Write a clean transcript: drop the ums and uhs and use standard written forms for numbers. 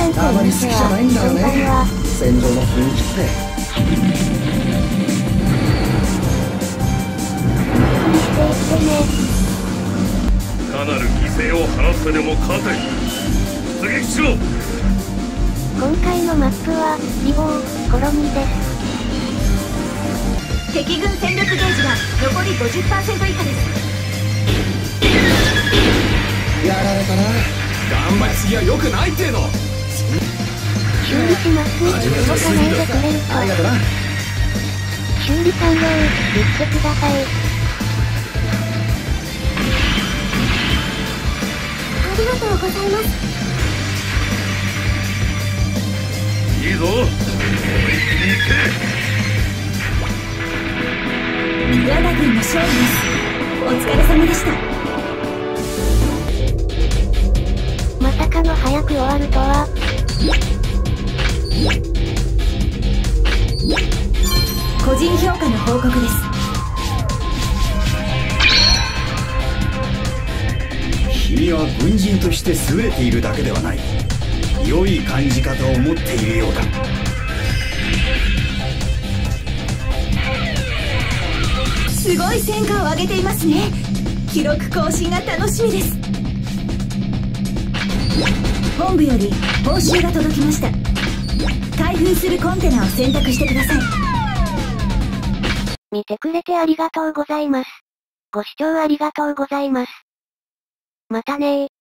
んといますは、こんばんは。 戦場の雰囲気って気にしていってね。 かなる犠牲を払ってでも勝て。出撃しろ。 今回のマップは、リボー、コロニです。 敵軍戦力ゲージが残り 50% 以下です。 やられたな。 頑張りすぎは良くないっての。 修理します。動かないでくれると。 ありがとな。 修理完了、言ってください。ありがとうございます。 いいぞ、思いっきり行け。 我が軍の勝利です。お疲れ様でした。 まさかの早く終わるとは。 個人評価の報告です。 君は軍人として優れているだけではない。良い感じ方を持っているようだ。 すごい戦果を上げていますね。記録更新が楽しみです。本部より報酬が届きました。開封するコンテナを選択してください。 見てくれてありがとうございます。ご視聴ありがとうございます。またねー。